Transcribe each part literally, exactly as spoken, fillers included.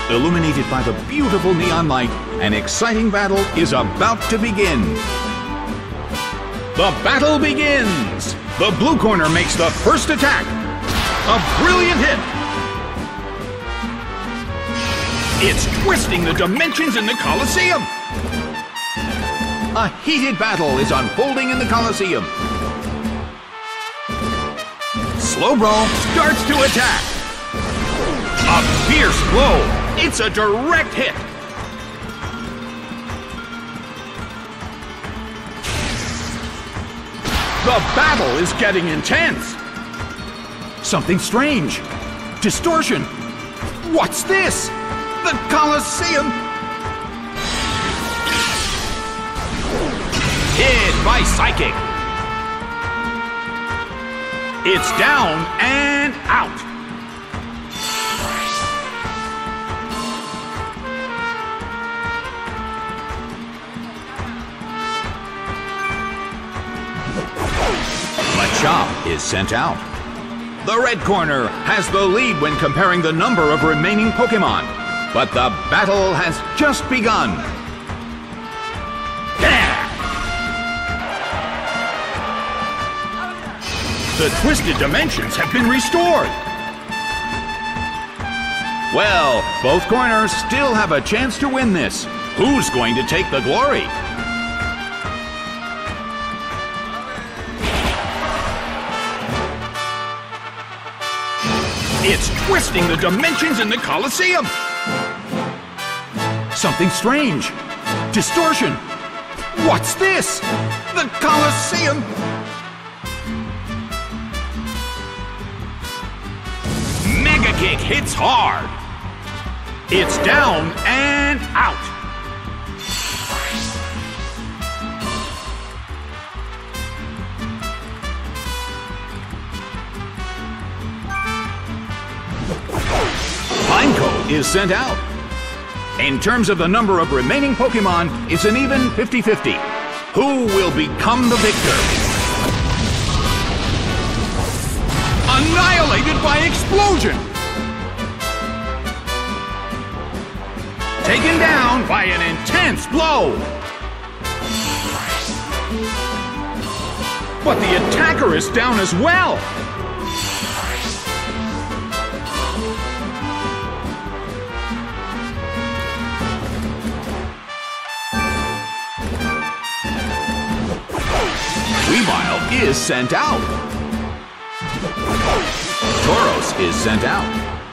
Illuminated by the beautiful neon light, an exciting battle is about to begin. The battle begins! The blue corner makes the first attack. A brilliant hit! It's twisting the dimensions in the Colosseum! A heated battle is unfolding in the Colosseum. Slowbro starts to attack. A fierce blow! It's a direct hit! The battle is getting intense! Something strange! Distortion! What's this? The Colosseum! Hit by Psychic! It's down and out! Machop is sent out. The red corner has the lead when comparing the number of remaining Pokémon, but the battle has just begun. Yeah! The twisted dimensions have been restored. Well, both corners still have a chance to win this. Who's going to take the glory? It's twisting the dimensions in the Colosseum! Something strange! Distortion! What's this? The Colosseum! Mega Kick hits hard! It's down and out! Pineco is sent out. In terms of the number of remaining Pokémon, it's an even fifty fifty. Who will become the victor? Annihilated by explosion! Taken down by an intense blow! But the attacker is down as well! Weavile is sent out. Tauros is sent out.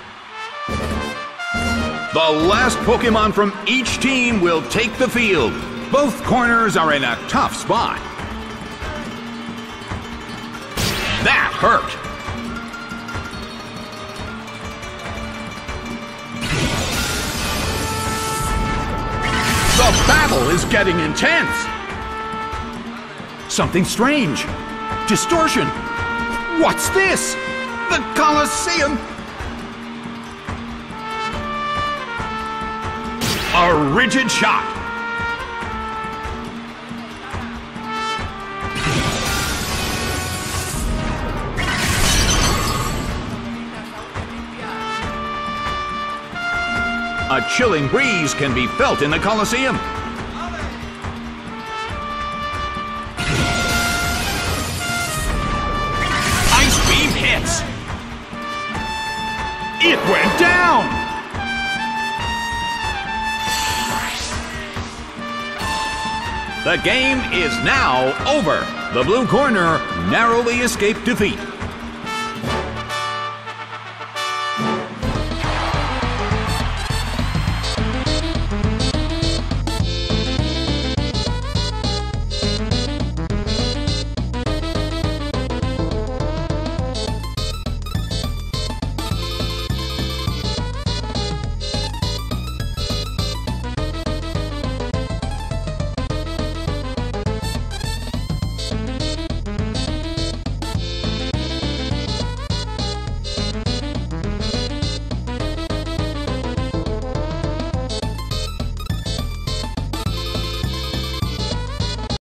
The last Pokémon from each team will take the field. Both corners are in a tough spot. That hurt. The battle is getting intense. Something strange. Distortion. What's this? The Colosseum. A rigid shot. A chilling breeze can be felt in the Colosseum. Hits. It went down! The game is now over. The blue corner narrowly escaped defeat.